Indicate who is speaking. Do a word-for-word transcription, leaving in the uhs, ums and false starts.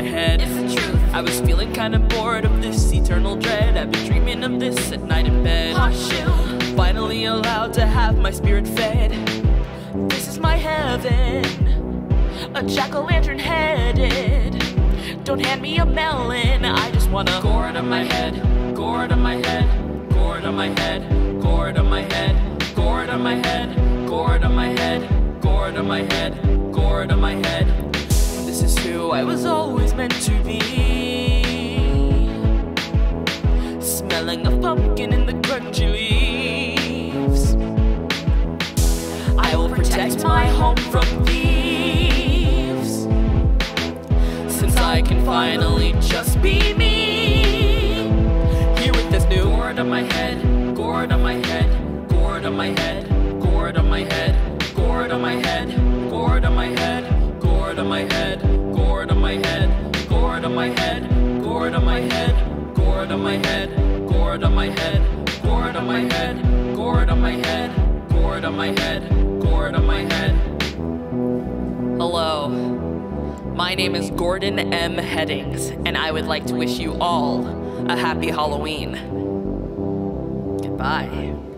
Speaker 1: my head.
Speaker 2: It's the truth.
Speaker 1: I was feeling kinda bored of this eternal dread. I've been dreaming of this at night in bed.
Speaker 2: Horseshoe.
Speaker 1: Finally allowed to have my spirit fed. This is my heaven, a jack-o'-lantern headed. Don't hand me a melon, I just wanna gourd on my head, gourd on my head, gourd on my head, gourd on my head, gourd on my head, gourd on my head, gourd on my head, gourd on my head. This is who I was always meant to be. Smelling of pumpkin in the crunchy leaves. I will protect my home from thieves, since I can finally just be me. Here with this new gourd on my head, gourd on my head, gourd on my head, gourd on my head, gourd on my head, gourd on my head, gourd on my head, gourd on my head, gourd on my head, gourd on my head, gourd on my head, gourd on my head, gourd on my head, gourd on my head, gourd on my head, gourd on my head. Hello, my name is Gordon M. Headings, and I would like to wish you all a happy Halloween. Goodbye.